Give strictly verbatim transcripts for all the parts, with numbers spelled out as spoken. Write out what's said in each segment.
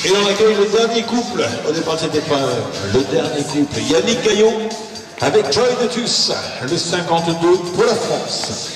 Et on accueille le dernier couple, au départ de cette épreuve, le dernier couple, Yannick Gaillot avec Joy de Tuss, le cinquante-deux pour la France.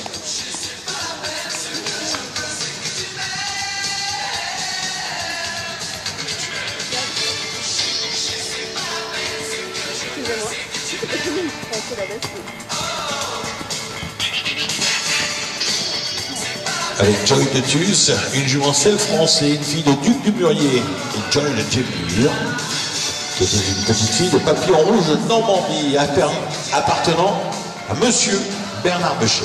Avec Joy de Tuss, une jouancelle française, une fille de Duc du Murier, et Joy de Djemur, qui était une petite fille de Papillon Rouge de Normandie, appartenant à Monsieur Bernard Becher.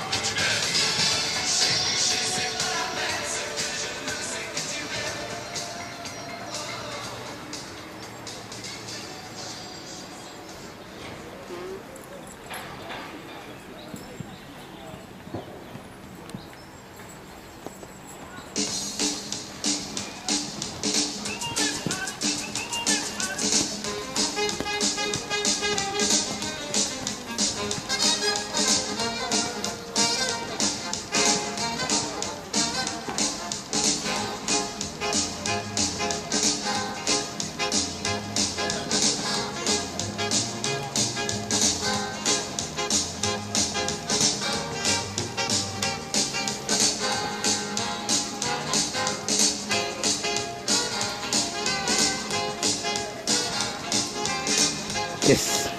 Yes.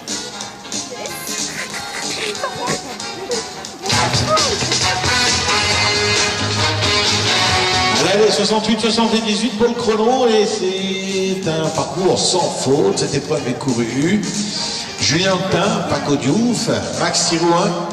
Allez, soixante-huit soixante-dix-huit pour le chrono, et c'est un parcours sans faute. Cette épreuve est courue. Julien Tin, Paco Diouf, Max Thirouin,